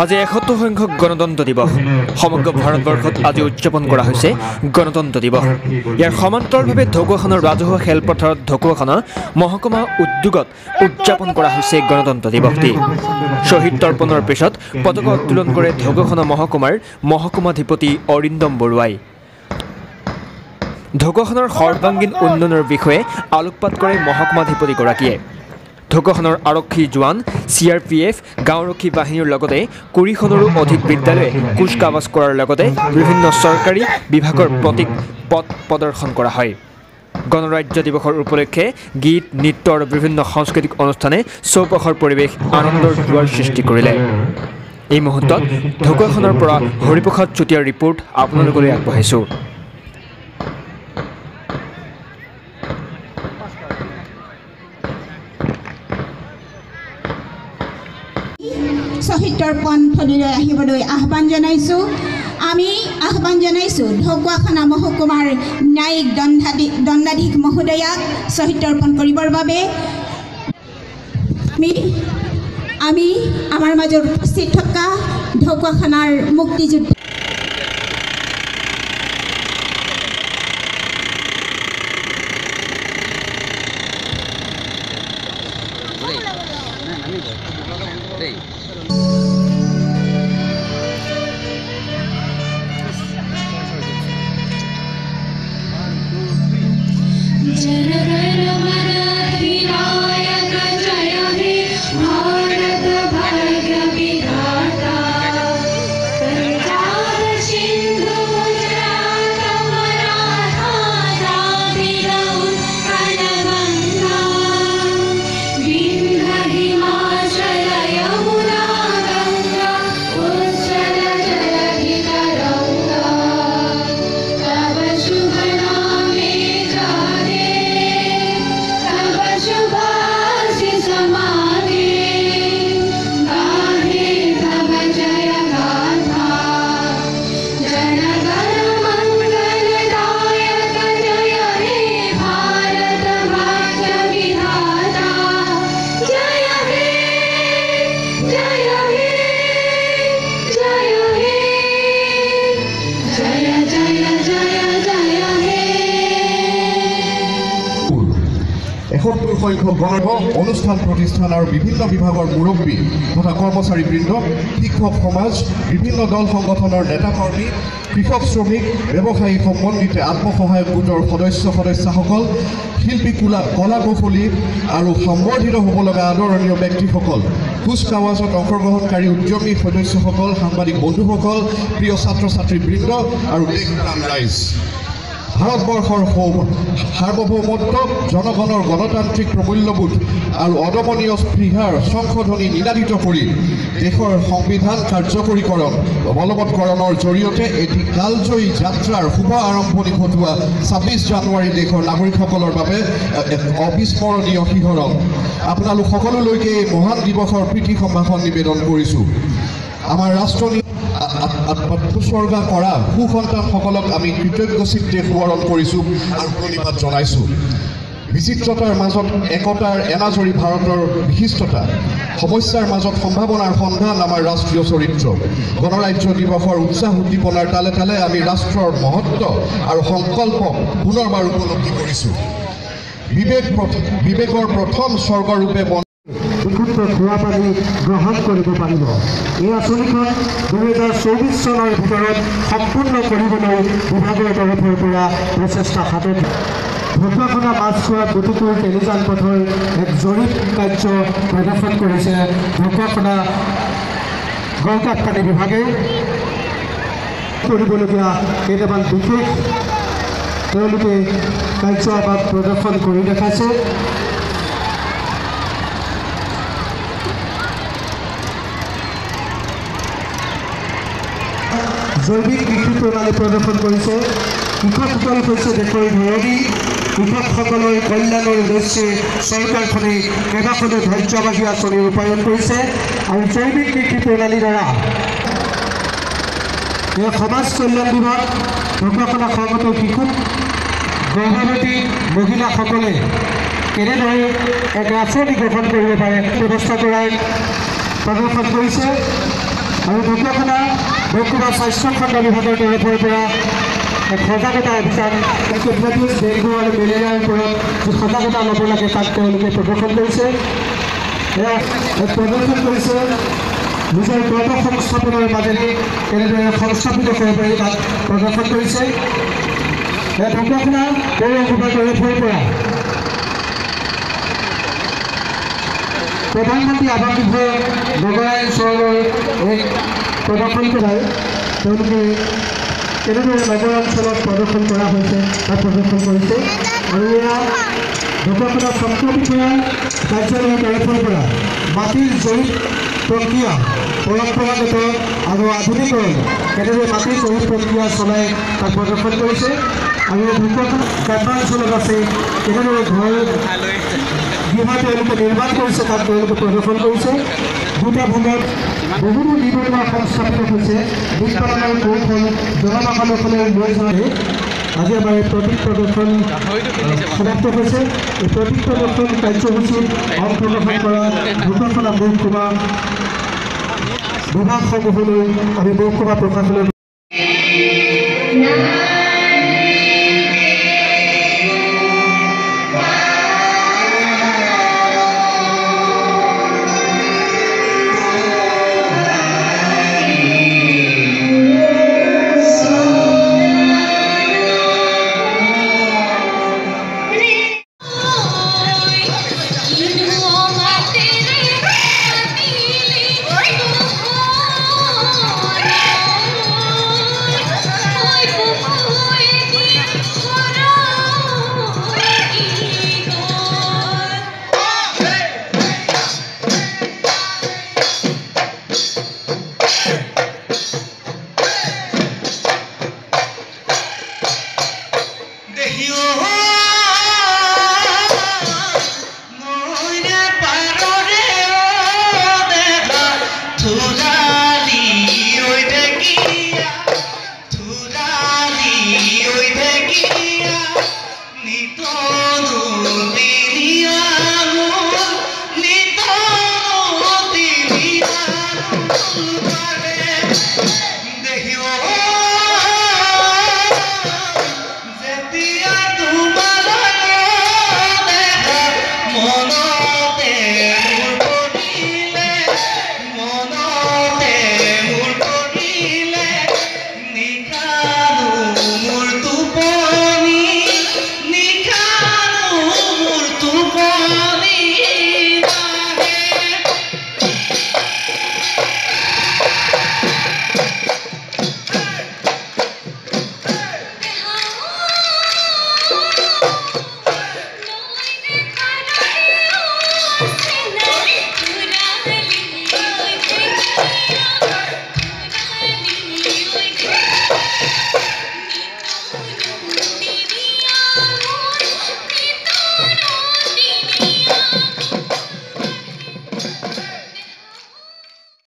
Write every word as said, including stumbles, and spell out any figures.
আজি এসত্তৰ সংখ্যক গণতন্ত্ৰ দিৱস সমগ্ৰ ভাৰতবৰ্ষত আজি উদযাপন কৰা হৈছে গণতন্ত্ৰ দিৱস। ইয়াৰ সমান্তৰালভাৱে ঢকুৱাখানাৰ ৰাজহুৱা খেলপথাৰত ঢকুৱাখানা মহকুমা উদ্যোগত উদযাপন কৰা হৈছে গণতন্ত্ৰ দিৱসটি। শ্বহীদ তৰ্পণৰ পিছত পতাকা উত্তোলন কৰে ঢকুৱাখানা মহকুমাৰ মহকুমাধিপতি অৰিন্দম বৰুৱাই। ঢকুৱাখানাৰ সৰ্বাংগীন উন্নয়নৰ বিষয়ে আলোকপাত কৰে মহকুমাধিপতিগৰাকীয়ে। ঢকুৱাখানাৰ আৰক্ষী জোৱান, চি আৰ পি এফ, গাঁওৰক্ষী বাহিনীৰ লগতে কুৰিখনৰো অধিক বিদ্যালয়ে কুচকাৱাজ কৰাৰ লগতে বিভিন্ন চৰকাৰী বিভাগৰ প্ৰতীক পথ প্ৰদৰ্শন কৰা হয়। গণৰাজ্য দিৱসৰ উপলক্ষে গীত, নৃত্য আৰু বিভিন্ন সাংস্কৃতিক অনুষ্ঠানে চৌপাশৰ পৰিৱেশ আনন্দৰ দুৱাৰ সৃষ্টি কৰিলে। এই মুহূৰ্তত ঢকুৱাখানাৰ পৰা হৰিপ্ৰসাদ চুতীয়াৰ ৰিপৰ্ট আপোনালোকলৈ আগবঢ়াইছোঁ। শ্বহীদ তৰ্পণ থলীলৈ আহিবলৈ আহ্বান জনাইছোঁ। আমি আহ্বান জনাইছোঁ ঢকুৱাখানা মহকুমাৰ ন্যায়িক দণ্ডাধী দণ্ডাধীশ মহোদয়াক শ্বহীদ তৰ্পণ কৰিবৰ বাবে। আমি আমি আমাৰ মাজত উপস্থিত থকা ঢকুৱাখানাৰ মুক্তিযুদ্ধ এসত্তৰ সংখ্যক গণৰ্ভ অনুষ্ঠান প্ৰতিষ্ঠান আৰু বিভিন্ন বিভাগৰ মুৰব্বী তথা কৰ্মচাৰীবৃন্দ, শিক্ষক সমাজ, বিভিন্ন দল সংগঠনৰ নেতাকৰ্মী, কৃষক শ্ৰমিক, ব্যৱসায়ী সম্বন্ধিত আত্মসহায়ক গোটৰ সদস্য সদস্যাসকল, শিল্পী কলা কলা কৌশলী আৰু সম্বৰ্ধিত হ'ব লগা আদৰণীয় ব্যক্তিসকল, কুচকাৱাজত অংশগ্ৰহণকাৰী উদ্যমী সদস্যসকল, সাংবাদিক বন্ধুসকল, প্ৰিয় ছাত্ৰ ছাত্ৰীবৃন্দ আৰু দেশপ্ৰাণ ৰাইজ। ভাৰতবৰ্ষৰ সাৰ্বভৌমত্ব, জনগণৰ গণতান্ত্ৰিক প্ৰমূল্যবোধ আৰু অদমনীয় স্পৃহাৰ সংশোধনী নিনাদিত কৰি দেশৰ সংবিধান কাৰ্যকৰীকৰণ বলবৎকৰণৰ জৰিয়তে এটি কালজয়ী যাত্ৰাৰ শুভ আৰম্ভণি ঘটোৱা ছাব্বিছ জানুৱাৰী দেশৰ নাগৰিকসকলৰ বাবে অবিস্মৰণীয় শিহৰণ। আপোনালোক সকলোলৈকে এই মহান দিৱসৰ প্ৰীতি সম্ভাষণ নিবেদন কৰিছোঁ। আমাৰ ৰাষ্ট্ৰ উৎসৰ্গা কৰা সুসন্তানসকলক আমি কৃতজ্ঞ চিত্তে সোঁৱৰণ কৰিছোঁ আৰু প্ৰণিপাত জনাইছোঁ। বিচিত্ৰতাৰ মাজত একতাৰ এনাজৰী ভাৰতৰ বিশিষ্টতা, সমস্যাৰ মাজত সম্ভাৱনাৰ সন্ধান আমাৰ ৰাষ্ট্ৰীয় চৰিত্ৰ। গণৰাজ্য দিৱসৰ উৎসাহ উদ্দীপনাৰ তালে তালে আমি ৰাষ্ট্ৰৰ মহত্ব আৰু সংকল্প পুনৰবাৰ উপলব্ধি কৰিছোঁ। বিবেক বিবেকৰ প্ৰথম স্বৰ্গৰূপে বিশুদ্ধ খোৱা পানী গ্ৰহণ কৰিব পাৰিব। এই আঁচনিখন দুহেজাৰ চৌবিছ চনৰ ভিতৰত সম্পূৰ্ণ কৰিবলৈ বিভাগৰ তৰফৰ পৰা প্ৰচেষ্টা হাতত। ঢকুৱাখানা মাছখোৱা গতিটোৰ টেলিজান পথৰ এক জৰীপ কাৰ্য প্ৰদৰ্শন কৰিছে ঢকুৱাখানা গড়কাপ্তানি বিভাগে। কৰিবলগীয়া কেইটামান বিশেষ তেওঁলোকে কাৰ্যভাগ প্ৰদৰ্শন কৰি দেখাইছে। জৈৱিক কৃষি প্ৰণালী প্ৰদৰ্শন কৰিছে। কৃষকসকল হৈছে দেশৰ ধৰণী। কৃষকসকলৰ কল্যাণৰ উদ্দেশ্যে চৰকাৰখনে কেইবাখনো ধৈৰ্যবাদী আঁচনি ৰূপায়ণ কৰিছে আৰু জৈৱিক কৃষি প্ৰণালীৰ দ্বাৰা এই সমাজ কল্যাণ বিভাগ ঢকুৱাখানা সংগত শিশুক গৰ্ভৱতী মহিলাসকলে কেনেদৰে এক আঁচনি গ্ৰহণ কৰিব পাৰে ব্যৱস্থা কৰাই প্ৰদৰ্শন কৰিছে। আৰু ঢকুৱাখানা মহকুমা স্বাস্থ্য খণ্ড বিভাগৰ তৰফৰ পৰা এক সজাগতা অভিযান কেইবাদিন ডেংগু আৰু মেলেৰিয়াৰ ওপৰত যি সজাগতা ল'ব লাগে তাত তেওঁলোকে প্ৰদৰ্শন কৰিছে এয়া প্ৰদৰ্শন কৰিছে নিজৰ কৰ্ম সংস্থাপনৰ মাজেৰে কেনেদৰে সংস্থাপিত কৰিব পাৰি তাত প্ৰদৰ্শন কৰিছে এয়া ঢকুৱাখানা পৌৰসভাৰ তৰফৰ পৰা প্ৰধানমন্ত্ৰী আৱাস গৃহ নগৰায়ন চহৰৰ এই প্ৰদৰ্শন কৰাই তেওঁলোকে কেনেদৰে নগৰ অঞ্চলত প্ৰদৰ্শন কৰা হৈছে তাত প্ৰদৰ্শন কৰিছে আৰু এয়া ঢকুৱাখানা চক্ৰ বিষয়া কাৰ্যালয়ৰ তৰফৰ পৰা মাটিৰ জৰীপ প্ৰক্ৰিয়া পৰম্পৰাগত আৰু আধুনিকৰণ কেনেদৰে মাটিৰ জৰীপ প্ৰক্ৰিয়া চলাই তাত প্ৰদৰ্শন কৰিছে আৰু ঢকুৱাখানা গ্ৰাম্যাঞ্চলত আছে কেনেদৰে ঘৰ গৃহ তেওঁলোকে নিৰ্মাণ কৰিছে তাত তেওঁলোকে প্ৰদৰ্শন কৰিছে দুটা ভূমিত বহুতো নিবনুৱা সংস্থাপিত হৈছে বীজ পালনৰ কৌশল জনসাধাৰণসকলে লৈ যোৱাৰে আজি আমাৰ এই প্ৰতীক প্ৰদৰ্শন সমাপ্ত হৈছে এই প্ৰতীক প্ৰদৰ্শন কাৰ্যসূচীত অংশগ্ৰহণ কৰা ঢকুৱাখানা মহকুমা বিভাগসমূহলৈ আমি মহকুমা প্ৰশাসনৰ Thank you.